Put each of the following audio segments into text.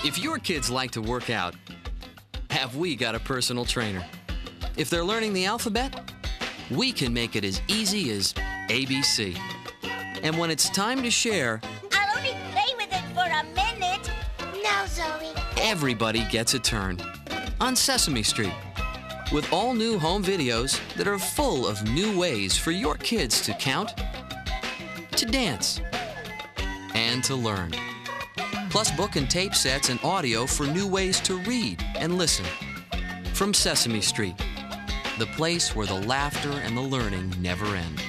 If your kids like to work out, have we got a personal trainer? If they're learning the alphabet, we can make it as easy as ABC. And when it's time to share, I'll only play with it for a minute. No, Zoe. everybody gets a turn on Sesame Street, with all new home videos that are full of new ways for your kids to count, to dance, and to learn. Plus book and tape sets and audio for new ways to read and listen. From Sesame Street, the place where the laughter and the learning never end.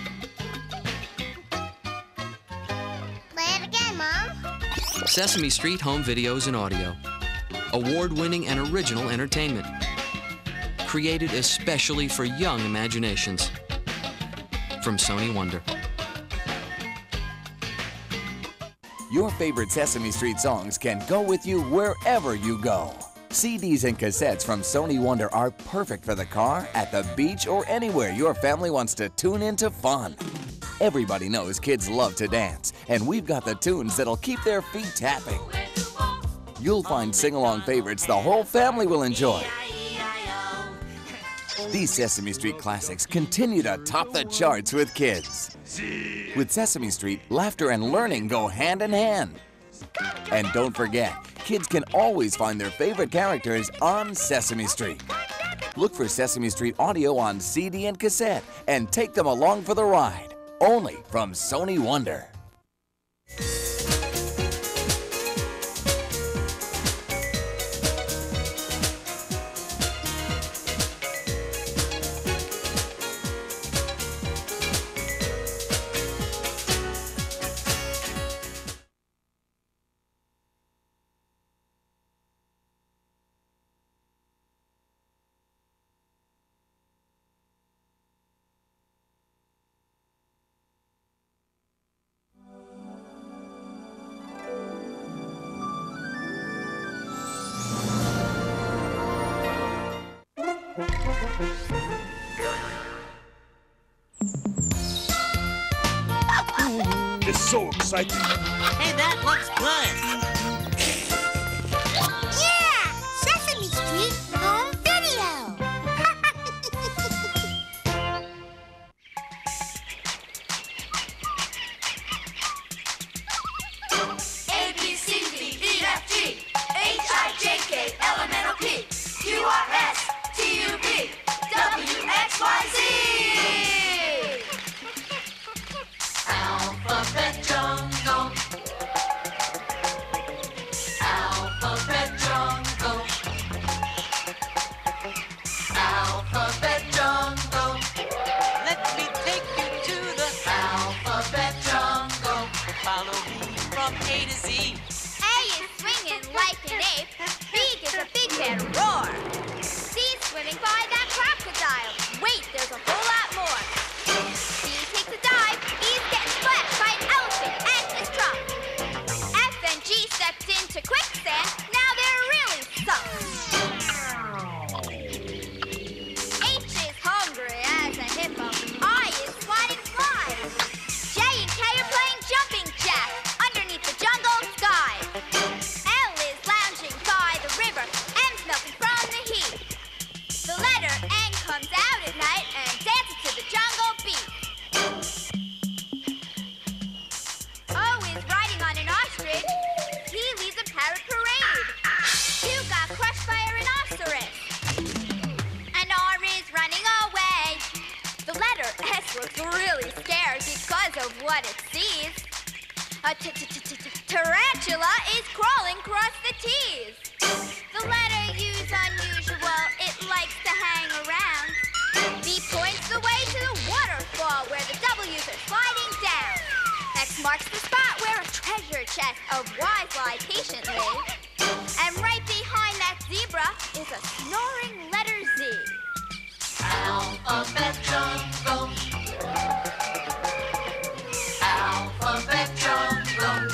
Play it again, Mom. Sesame Street Home Videos and Audio. Award-winning and original entertainment. Created especially for young imaginations. From Sony Wonder. Your favorite Sesame Street songs can go with you wherever you go. CDs and cassettes from Sony Wonder are perfect for the car, at the beach, or anywhere your family wants to tune into fun. Everybody knows kids love to dance, and we've got the tunes that'll keep their feet tapping. You'll find sing-along favorites the whole family will enjoy. These Sesame Street classics continue to top the charts with kids. With Sesame Street, laughter and learning go hand in hand. And don't forget, kids can always find their favorite characters on Sesame Street. Look for Sesame Street Audio on CD and cassette and take them along for the ride. Only from Sony Wonder. It's so exciting. Hey, that looks good. Yeah! Sesame Street Home Video. A, B, C, D, E, F, G, H, I, J, K, L, M, N, O, P, Q, R, S, T, U, V, W, X, Y, Z. Alphabet jungle. Alphabet jungle. Alphabet jungle. Let me take you to the Alphabet jungle. follow me from A to Z. A is swinging like an ape. B gives a big bad roar. C's swimming by that crocodile. Wait, there's a whole lot more. D takes a dive. E's getting splashed by an elephant and his trunk. F and G stepped into quicksand. Now they're really sunk. H is hungry as a hippo. I is sliding flies. J and K are playing jumping jack underneath the jungle sky. L is lounging by the river. M's melting from the heat. The letter N comes out at night and dances to the jungle beat. O is riding on an ostrich. He leads a parrot parade. Q got crushed by a rhinoceros. And R is running away. The letter S looks really scared because of what it sees. A tarantula is crawling across the T's. The letter U's unusual. It likes to hang around. V points the way to the waterfall where the W's are sliding down. X marks the spot where a treasure chest of Y's lie patiently. And right behind that zebra is a snoring letter Z. Alphabet jungle. Alphabet jungle.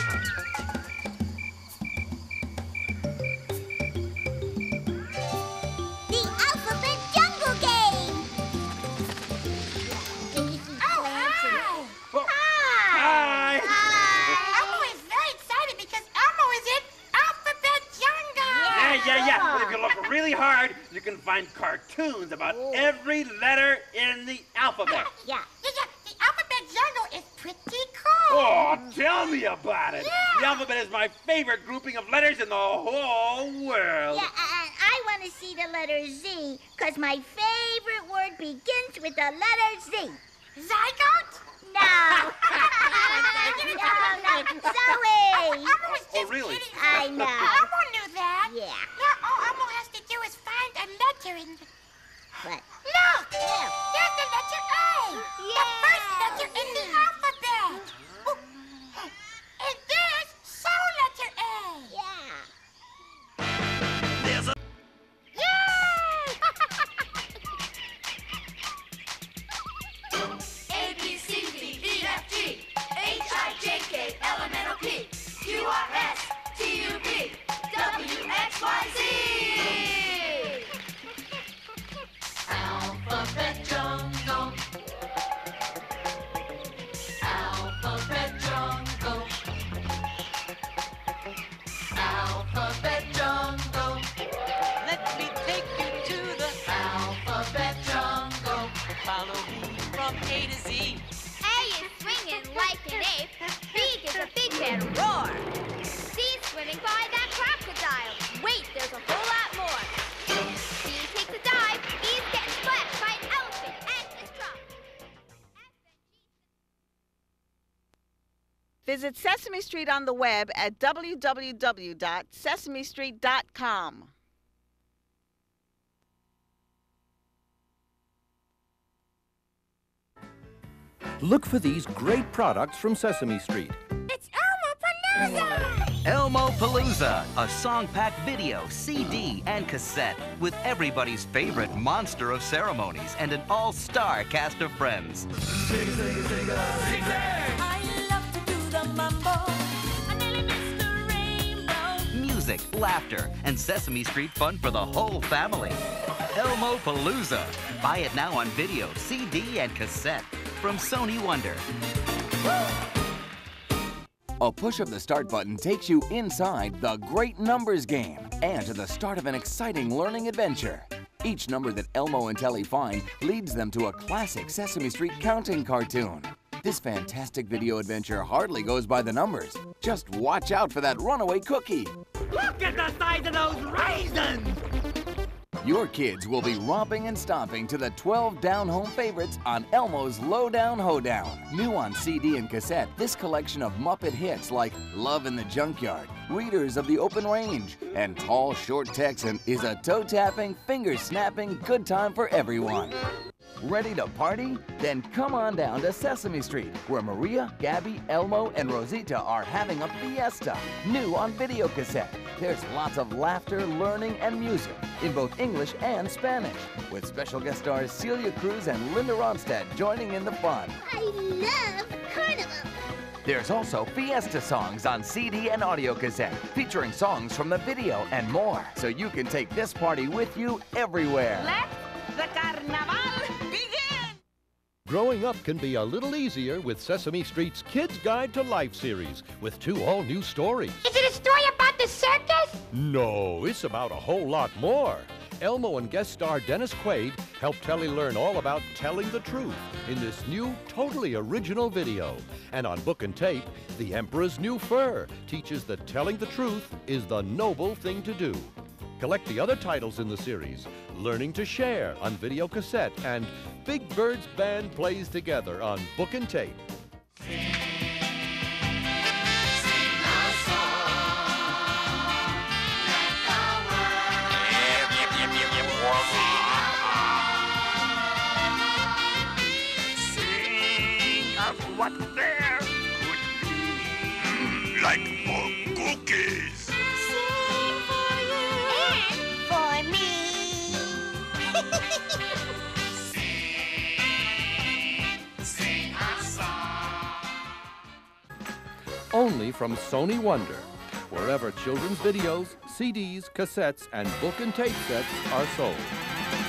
The Alphabet Jungle Game! Hi. Elmo is very excited because Elmo is in Alphabet Jungle! can find cartoons about every letter in the alphabet. Yeah. The alphabet jungle is pretty cool. Oh, tell me about it. Yeah. The alphabet is my favorite grouping of letters in the whole world. Yeah, and I want to see the letter Z, because my favorite word begins with the letter Z. Zygote? No. no. Zoe. Oh, really? I know. Elmo knew that. Yeah. Now all Elmo has to do is find a letter in the... What? Look! There's the letter A! The first letter in the alphabet! Oh, and there's so letter A! Yeah. There's a A, B, C, D, E, F, G, H, I, J, K, L, M, N, O, P, Q, R, S, T, U, V, W, X, Y, Z. Alphabet jungle. Alphabet jungle. Alphabet jungle. Let me take you to the Alphabet jungle. follow me from A to Z. A is swinging like an ape. B is a big bad roar. C's swimming by that crocodile. Wait, there's a whole lot more. D takes a dive. E's getting splashed by an elephant and his trunk. Visit Sesame Street on the web at www.sesamestreet.com. Look for these great products from Sesame Street. It's Elmo Palooza! Elmo Palooza, a song-packed video, CD, and cassette with everybody's favorite monster of ceremonies and an all-star cast of friends. I love to do the mambo. I nearly missed the rainbow. Music, laughter, and Sesame Street fun for the whole family. Elmo Palooza. Buy it now on video, CD, and cassette from Sony Wonder. A push of the start button takes you inside the Great Numbers game and to the start of an exciting learning adventure. Each number that Elmo and Telly find leads them to a classic Sesame Street counting cartoon. This fantastic video adventure hardly goes by the numbers. Just watch out for that runaway cookie. Look at the size of those raisins! Your kids will be romping and stomping to the 12 down-home favorites on Elmo's Lowdown Hoedown. New on CD and cassette, this collection of Muppet hits like Love in the Junkyard, Readers of the Open Range, and Tall Short Texan is a toe-tapping, finger-snapping good time for everyone. Ready to party? Then come on down to Sesame Street, where Maria, Gabby, Elmo, and Rosita are having a fiesta. New on video cassette. There's lots of laughter, learning, and music in both English and Spanish, with special guest stars Celia Cruz and Linda Ronstadt joining in the fun. I love Carnival. There's also Fiesta songs on CD and audio cassette, featuring songs from the video and more, so you can take this party with you everywhere. Let the carnaval begin! Growing up can be a little easier with Sesame Street's Kids Guide to Life series with 2 all-new stories. Is it a story about the circus? No, it's about a whole lot more. Elmo and guest star Dennis Quaid help Telly learn all about telling the truth in this new, totally original video. And on Book and Tape, The Emperor's New Fur teaches that telling the truth is the noble thing to do. Collect the other titles in the series, Learning to Share on video cassette and Big Bird's Band Plays Together on Book and Tape. What there could be like more cookies. Sing for you and for me. Sing a song. Only from Sony Wonder, wherever children's videos, CDs, cassettes, and book and tape sets are sold.